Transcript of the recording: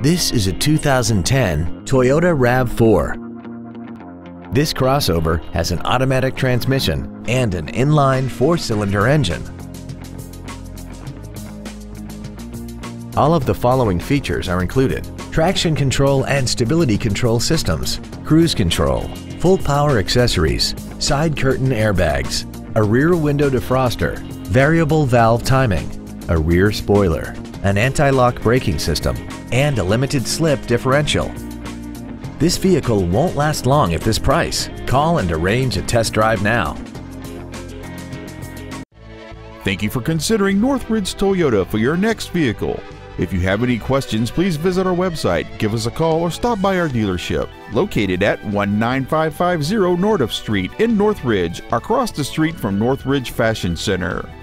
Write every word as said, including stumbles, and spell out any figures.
This is a two thousand ten Toyota RAV four. This crossover has an automatic transmission and an inline four-cylinder engine. All of the following features are included: traction control and stability control systems, cruise control, full power accessories, side curtain airbags, a rear window defroster, variable valve timing, a rear spoiler, an anti-lock braking system, and a limited slip differential. This vehicle won't last long at this price. Call and arrange a test drive now. Thank you for considering Northridge Toyota for your next vehicle. If you have any questions, please visit our website, give us a call, or stop by our dealership located at one nine five five zero Nordhoff Street in Northridge, across the street from Northridge Fashion Center.